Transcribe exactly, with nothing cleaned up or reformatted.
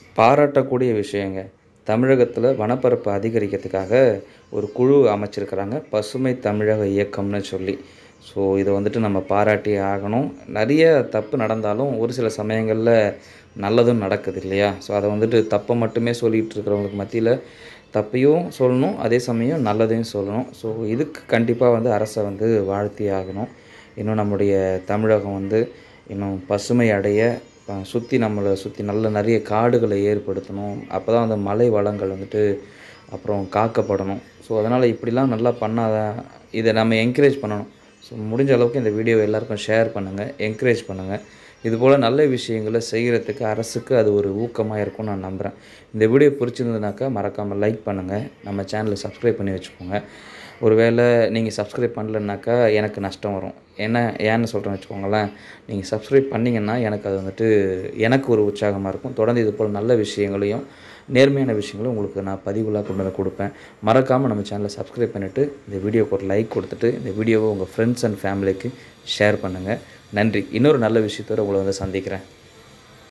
பாராட்டக்கூடிய விஷயங்க. தமிழகத்தில வனப்பரப்பு அதிகரிக்கிறதுக்காக ஒரு குழு அமைச்சிருக்கிறாங்க. பசுமை தமிழக இயக்கம்னு சொல்லி. ஸோ இத வந்துட்டு நம்ம பாராட்டியே ஆகணும். நெறைய தப்பு நடந்தாலும் ஒரு சில சமயங்கள்ல நல்லதும் நடக்குது இல்லையா? ஸோ அத வந்துட்டு தப்ப மட்டுமே சொல்லிட்டு இருக்கிறவங்களுக்கு மத்தியில தப்பையும் சொல்லணும். அதே சமயம் நல்லதையும் சொல்லணும். ஸோ இதுக்கு கண்டிப்பா வந்து அரச வந்து வாழ்த்தியே ஆகணும். இன்னும் நம்முடைய தமிழகம் வந்து இன்னும் பசுமை அடைய அ சுத்தி நம்மள சுத்தி நல்ல நெறைய காடுகள ஏற்படுத்தணும். அப்பதான் அந்த மலை வளங்கள் வந்துட்டு அப்புறம் காக்கப்படணும். ஸோ அதனால இப்படிலாம் நல்லா பண்ணா தான் இத நம்ம என்கரேஜ் பண்ணணும். ஸோ முடிஞ்ச அளவுக்கு இந்த வீடியோவ எல்லாருக்கும் ஷேர் பண்ணுங்க. என்கரேஜ் பண்ணுங்க. இதுபோல நல்ல விஷயங்கள செய்றதுக்கு அரசுக்கு அது ஒரு ஊக்கமா இருக்கும்னு நான் நம்புறேன். இந்த வீடியோ பிடிச்சிருந்ததுனாக்கா மறக்காம லைக் பண்ணுங்க. நம்ம சேனல சப்ஸ்கிரைப் பண்ணி வச்சுக்கோங்க. ஒருவேள நீங்க சப்ஸ்கிரைப் பண்ணலனாக்கா எனக்கு நஷ்டம் வரும். என்ன ஏன்னு சொல்றேன்னு வச்சுக்கோங்களேன். நீங்க சப்ஸ்கிரைப் பண்ணீங்கன்னா எனக்கு அது வந்துட்டு எனக்கு ஒரு உற்சாகமா இருக்கும். தொடர்ந்து இதுபோல நல்ல விஷயங்களையும், நேர்மையான விஷயங்களும் உங்களுக்கு நான் பதிவுகளா கொண்டு வந்து குடுப்பேன். மறக்காம நம்ம சேனல சப்ஸ்கிரைப் பண்ணிட்டு, இந்த வீடியோக்கு ஒரு லைக் குடுத்துட்டு, இந்த வீடியோவ உங்க ஃப்ரெண்ட்ஸ் அண்ட் ஃபேமிலிக்கு ஷேர் பண்ணுங்க. நன்றி. இன்னொரு நல்ல விஷயத்தோட உங்கள வந்து சந்திக்கிறேன்.